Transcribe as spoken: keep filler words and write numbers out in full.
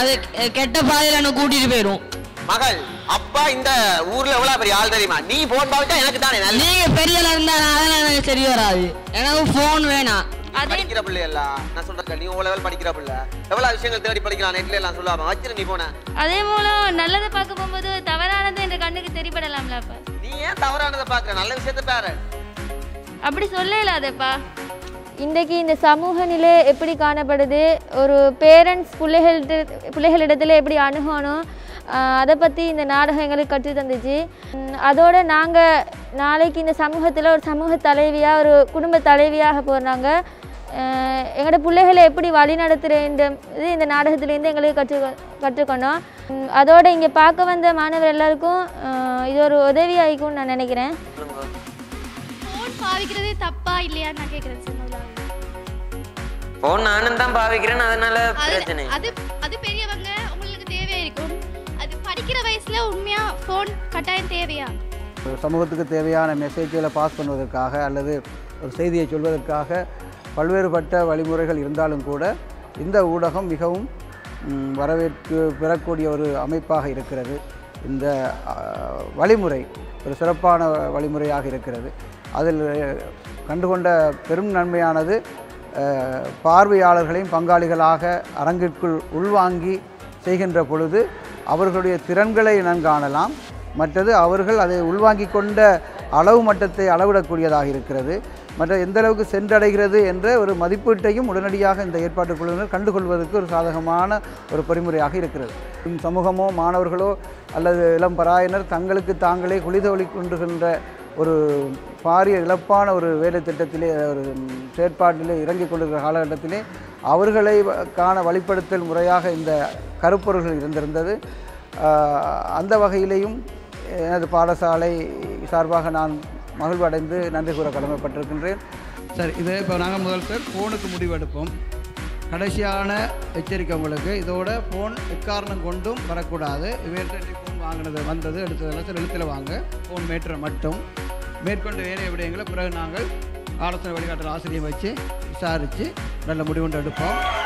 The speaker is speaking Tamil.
அது கெட்ட பாதையில என்ன கூட்டிட்டு போயிடும். மகள் அப்பா இந்த ஊர்ல எவ்வளவு பெரிய ஆள் தெரியுமா? நீ போன் பாவிச்சா எனக்கு தானே நல்ல. நீங்க பெரிய ஆளா இருந்தா அதெல்லாம் எனக்கு சரி வராது. எனக்கு போன் வேணாம். படிக்கிற பிள்ளை எல்லாம் நான் சொல்றேன், நீ ஓ லெவல் படிக்கிற பிள்ளை எவ்வளவு விஷயங்கள் தேடி படிக்கலாம் நெட்ல எல்லாம் சொல்லாம வச்சிரு நீ போன. அதே போல நல்லதை பார்க்க போகும்போது தவறானது என்ற கண்ணுக்கு தெரியப்படலாம்ல. அப்ப நீ ஏன் தவறானதை பாக்குற? நல்ல விஷயத்தை பாரு. அப்படி சொல்லலாதப்பா. இன்றைக்கு இந்த சமூக நிலை எப்படி காணப்படுது, ஒரு பேரண்ட்ஸ் பிள்ளைகள்கிட்ட பிள்ளைகளிடத்தில் எப்படி அணுகணும், அதை பற்றி இந்த நாடகம் எங்களுக்கு கற்று தந்துச்சு. அதோடு நாங்கள் நாளைக்கு இந்த சமூகத்தில் ஒரு சமூக தலைவியாக ஒரு குடும்ப தலைவியாக போகிறாங்க. எங்களோட பிள்ளைகளை எப்படி வழி நடத்துகிற இந்த நாடகத்துலேருந்து எங்களுக்கு கற்று கற்றுக்கணும். அதோடு இங்கே பார்க்க வந்த மாணவர் எல்லாருக்கும் இது ஒரு உதவி ஆகிக்கும்னு நான் நினைக்கிறேன். பாவிக்கிறதே தப்பா இல்லையா நான் கேக்குறேன். போன் நானும் தான் பாவிக்கிறேன், அதனால பிரச்சனை. அது அது பெரியவங்க உங்களுக்கு தேவையா இருக்கும். அது படிக்கிற வயசுல உண்மையா போன் கட்டாயம் தேவையா? சமூகத்துக்கு தேவையான மெசேஜ்களை பாஸ் பண்ணுவதற்காக அல்லது ஒரு செய்தியை சொல்வதற்காக பல்வேறுபட்ட வழிமுறைகள் இருந்தாலும் கூட இந்த ஊடகம் மிகவும் வரவேற்பு பெறக்கூடிய ஒரு அமைப்பாக இருக்கிறது. இந்த வழிமுறை ஒரு சிறப்பான வழிமுறையாக இருக்கிறது. அதில் கண்டுகொண்ட பெரும் நன்மையானது பார்வையாளர்களையும் பங்காளிகளாக அரங்கிற்குள் உள்வாங்கி செய்கின்ற பொழுது அவர்களுடைய திறன்களை நாம் காணலாம். மற்றது அவர்கள் அதை உள்வாங்கி கொண்ட அளவு மட்டத்தை அளவிடக்கூடியதாக இருக்கிறது. மற்ற எந்த அளவுக்கு சென்றடைகிறது என்ற ஒரு மதிப்பீட்டையும் உடனடியாக இந்த ஏற்பாட்டு குழுவினர் கண்டுகொள்வதற்கு ஒரு சாதகமான ஒரு பொறிமுறையாக இருக்கிறது. சமூகமோ மாணவர்களோ அல்லது இளம் பராயினர் தங்களுக்கு தாங்களே குளிதொலி கொண்டுகின்ற ஒரு பாரிய இழப்பான ஒரு வேலை திட்டத்திலே ஒரு செயற்பாட்டிலே இறங்கிக் கொண்டிருக்கிற காலகட்டத்திலே அவர்களை காண வழிப்படுத்தல் முறையாக இந்த கருப்பொருள்கள் இருந்திருந்தது. அந்த வகையிலேயும் எனது பாடசாலை சார்பாக நான் மகிழ்வடைந்து நன்றி கூற கடமைப்பட்டிருக்கின்றேன். சரி, இது இப்போ நாங்கள் முதல் பேர் ஃபோனுக்கு முடிவெடுப்போம். கடைசியான எச்சரிக்கை உங்களுக்கு, இதோட ஃபோன் எக்காரணம் கொண்டும் வரக்கூடாது. இவர்கிட்ட ஃபோன் வாங்கினது வந்தது எடுத்ததெல்லாம் சில எழுத்தில் வாங்க, ஃபோன் மேற்ற மட்டும். மேற்கொண்டு வேறு விடயங்களை பிறகு நாங்கள் ஆலோசனை வழிகாட்டல் ஆசிரியை வச்சு விசாரித்து நல்ல முடிவுண்டு எடுப்போம்.